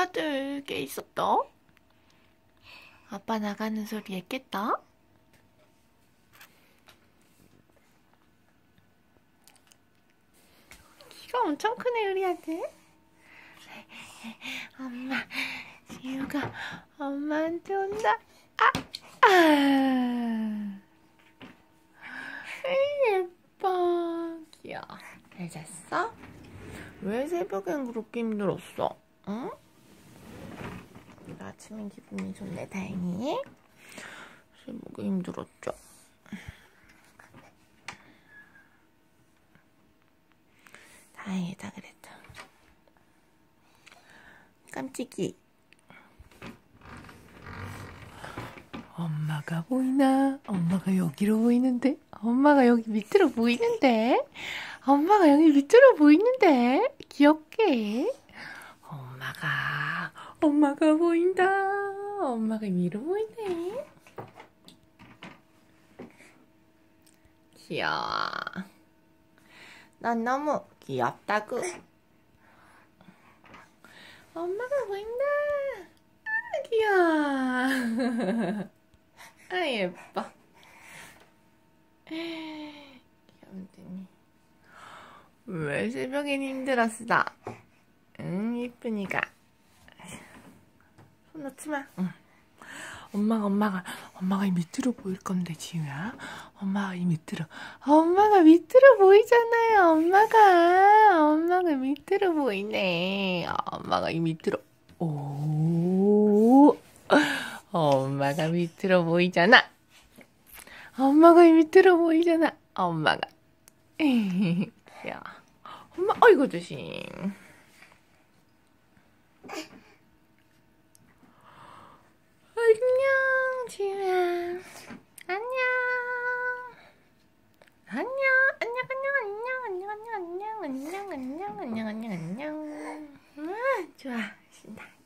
다들 깨 있었다? 아빠 나가는 소리 했겠다? 키가 엄청 크네, 우리 아들. 엄마, 지우가 엄마한테 온다. 예뻐. 귀여워. 잘 잤어? 왜 새벽엔 그렇게 힘들었어? 응? 아침엔 기분이 좋네, 다행히. 새벽에 힘들었죠? 다행이다, 그래도. 깜찍이. 엄마가 보이나? 엄마가 여기로 보이는데? 엄마가 여기 밑으로 보이는데? 엄마가 여기 밑으로 보이는데? 귀엽게. 엄마가 보인다. 엄마가 위로 보이네. 귀여워. 넌 너무 귀엽다구. 엄마가 보인다. 귀여워. 예뻐. 귀염둥이. 왜 새벽엔 힘들었어? 응, 이쁜이가. 손 놓지 마. 응. 엄마가 이 밑으로 보일 건데, 지우야. 엄마가 밑으로 보이잖아요, 엄마가 밑으로 보이네. 엄마가 이 밑으로. 오. 엄마가 밑으로 보이잖아. 엄마가 이 밑으로 보이잖아. 엄마가. 야, 엄마, 어이구, 조심. 안녕, 지우야. 안녕. 안녕. 좋아. 신나.